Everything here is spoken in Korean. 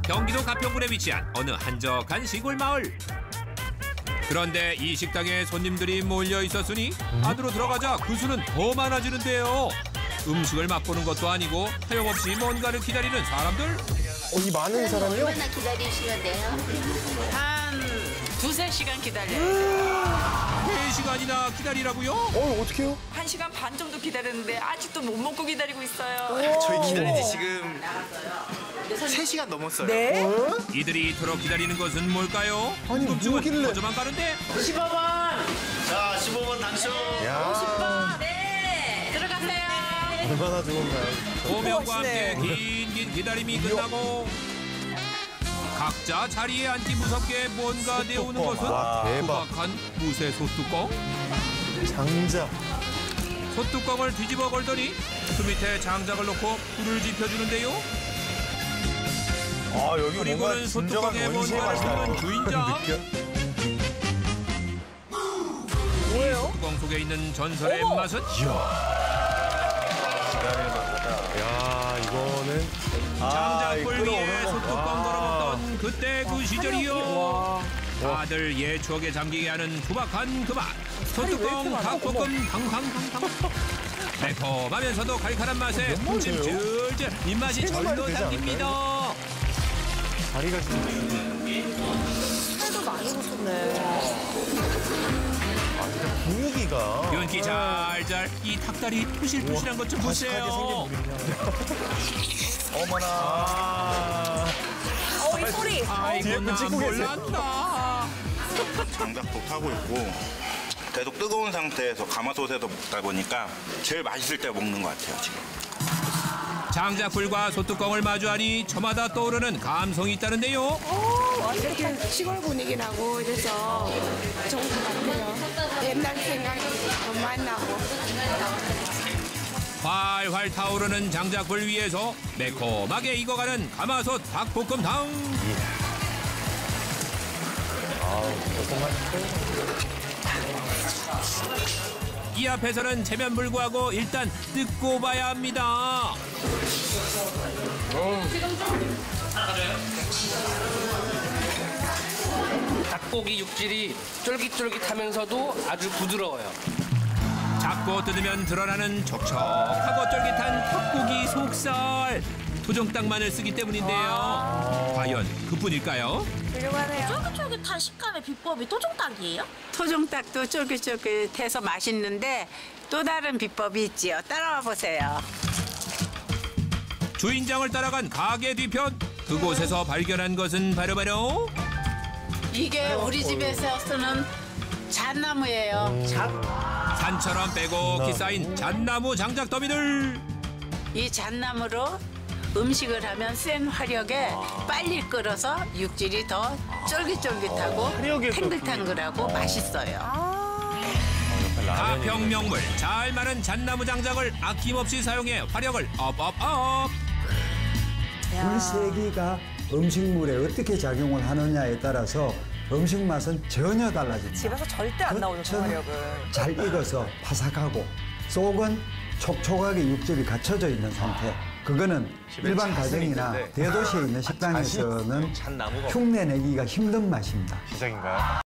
경기도 가평군에 위치한 어느 한적한 시골 마을. 그런데 이 식당에 손님들이 몰려 있었으니 안으로 들어가자 그 수는 더 많아지는데요. 음식을 맛보는 것도 아니고 하염없이 뭔가를 기다리는 사람들. 이 많은 사람이요? 얼마나 기다리시면 돼요? 한 두세 시간 기다려요. 3시간이나 기다리라고요? 어떡해요? 1시간 반 정도 기다렸는데 아직도 못 먹고 기다리고 있어요. 저희 기다린 지 지금 3시간 넘었어요. 네? 이들이 이토록 기다리는 것은 뭘까요? 아니, 궁금증은 뭐길래? 거저만 가는데 15번. 자, 15번 당첨. 야, 50번. 네. 들어가세요. 얼마나 좋은가요? 소명과 함께 긴 기다림이 끝나고 각자 자리에 앉기 무섭게 뭔가 내오는 것은 와, 대박. 투박한 무쇠 소뚜껑. 장작. 소뚜껑을 뒤집어 걸더니 그 밑에 장작을 놓고 불을 지펴주는데요. 아, 여기 그리고는 소뚜껑에 뭔가를 담은 주인장. 뭐예요? 뚜껑 속에 있는 전설의 맛은 야, 이거는. 장작불 위에 소뚜껑 걸어먹던 그때 그 시절이요. 다들 옛 추억에 잠기게 하는 투박한 그 맛. 소뚜껑 닭볶음 탕탕탕탕. 매콤하면서도 칼칼한 맛에 군침 줄줄 입맛이 절로 당깁니다. 다리가 지금. 살도 많이 붙었네. 분위기가. 윤기 잘잘 이 닭다리 토실토실한 것 좀 보세요. 어머나. 이 소리. 아이고 난 찍고 계세요. 몰랐다. 장작도 타고 있고 계속 뜨거운 상태에서 가마솥에서 먹다 보니까 제일 맛있을 때 먹는 것 같아요, 지금. 장작불과 소뚜껑을 마주하니 저마다 떠오르는 감성이 있다는데요. 이렇게 시골 분위기 나고 이래서 좋은 것 같아요. 옛날 생각이 좀 많이 나고. 활활 타오르는 장작불 위에서 매콤하게 익어가는 가마솥 닭볶음탕. 이 앞에서는 체면 불구하고 일단 뜯고 봐야 합니다. 닭고기 육질이 쫄깃쫄깃하면서도 아주 부드러워요. 잡고 뜯으면 드러나는 촉촉하고 쫄깃한 닭고기 속살. 토종닭만을 쓰기 때문인데요. 과연 그뿐일까요? 쫄깃쫄깃한 식감의 비법이 토종닭이에요? 토종닭도 쫄깃쫄깃해서 맛있는데 또 다른 비법이 있지요. 따라와 보세요. 주인장을 따라간 가게 뒤편. 그곳에서 발견한 것은 바로바로 이게 우리 집에서 쓰는 잣나무예요. 산처럼 빼곡히 쌓인 잣나무 장작 더미들. 이 잣나무로 음식을 하면 센 화력에 빨리 끓어서 육질이 더 쫄깃쫄깃하고 탱글탱글하고 맛있어요. 가평 명물 잘 마른 잣나무 장작을 아낌없이 사용해 화력을 업업업. 불세기가 음식물에 어떻게 작용을 하느냐에 따라서 음식 맛은 전혀 달라집니다. 집에서 절대 안 나오는 그 화력을. 잘 익어서 바삭하고 속은 촉촉하게 육즙이 갖춰져 있는 상태. 그거는 일반 가정이나 대도시에 있는 식당에서는 흉내내기가 힘든 맛입니다. 시작인가요?